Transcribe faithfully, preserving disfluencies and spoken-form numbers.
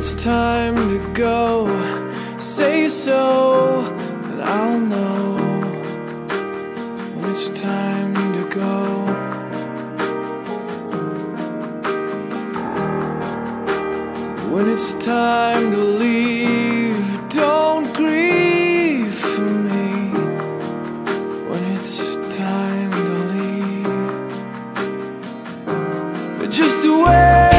it's time to go, say so, and I'll know when it's time to go. When it's time to leave, don't grieve for me. When it's time to leave, but just wait.